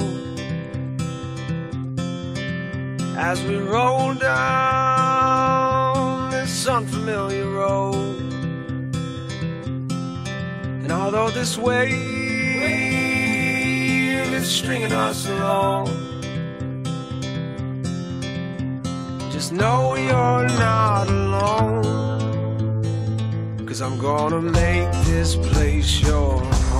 as we roll down this unfamiliar road. And although this wave is stringing us along, just know you're not alone, 'cause I'm gonna make this place your home.